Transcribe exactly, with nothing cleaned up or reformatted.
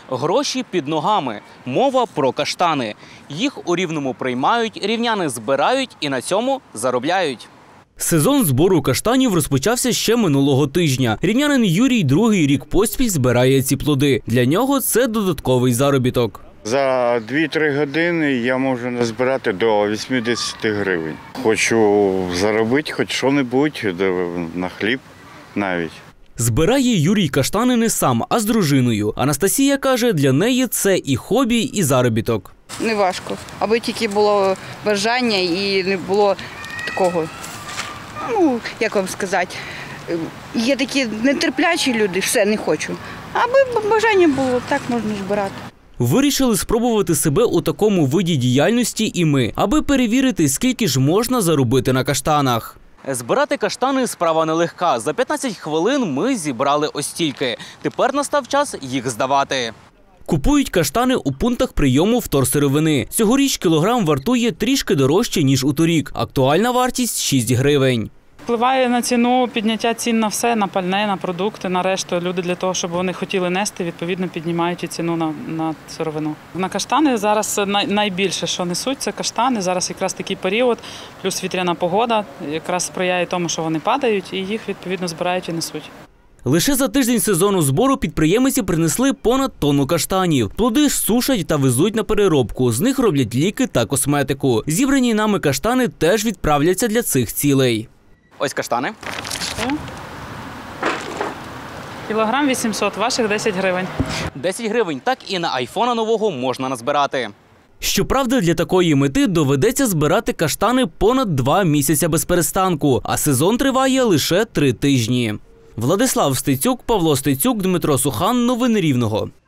Гроші під ногами. Мова про каштани. Їх у Рівному приймають, рівняни збирають і на цьому заробляють. Сезон збору каштанів розпочався ще минулого тижня. Рівнянин Юрій другий рік поспіль збирає ці плоди. Для нього це додатковий заробіток. За дві-три години я можу назбирати до вісімдесят гривень. Хочу заробити хоч що-небудь на хліб навіть. Збирає Юрій каштани не сам, а з дружиною. Анастасія каже, для неї це і хобі, і заробіток. Не важко, аби тільки було бажання і не було такого, ну, як вам сказати, є такі нетерплячі люди, все, не хочу. Аби бажання було, так можна збирати. Вирішили спробувати себе у такому виді діяльності і ми, аби перевірити, скільки ж можна заробити на каштанах. Збирати каштани – справа нелегка. За п'ятнадцять хвилин ми зібрали ось стільки. Тепер настав час їх здавати. Купують каштани у пунктах прийому вторсировини. Цьогоріч кілограм вартує трішки дорожче, ніж у торік. Актуальна вартість – шість гривень. Впливає на ціну, підняття цін на все, на пальне, на продукти, на решту. Люди для того, щоб вони хотіли нести, відповідно піднімають і ціну на, на сировину. На каштани зараз най, найбільше, що несуть, це каштани. Зараз якраз такий період, плюс вітряна погода, якраз сприяє тому, що вони падають і їх відповідно збирають і несуть. Лише за тиждень сезону збору підприємці принесли понад тонну каштанів. Плоди сушать та везуть на переробку. З них роблять ліки та косметику. Зібрані нами каштани теж відправляться для цих цілей. Ось каштани. Кілограм вісімсот, ваших десять гривень. десять гривень, так і на айфона нового можна назбирати. Щоправда, для такої мети доведеться збирати каштани понад два місяці без перестанку, а сезон триває лише три тижні. Владислав Стецюк, Павло Стецюк, Дмитро Сухан. Новини Рівного.